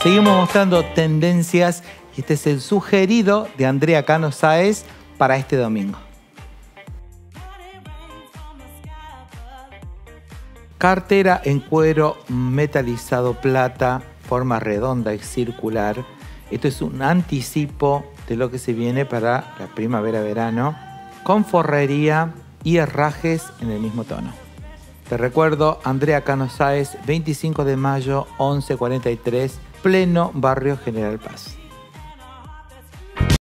Seguimos mostrando tendencias y este es el sugerido de Andrea Cano Sáez para este domingo. Cartera en cuero metalizado plata, forma redonda y circular. Esto es un anticipo de lo que se viene para la primavera-verano, con forrería y herrajes en el mismo tono. Te recuerdo, Andrea Cano Sáez, 25 de mayo, 11:43, pleno Barrio General Paz.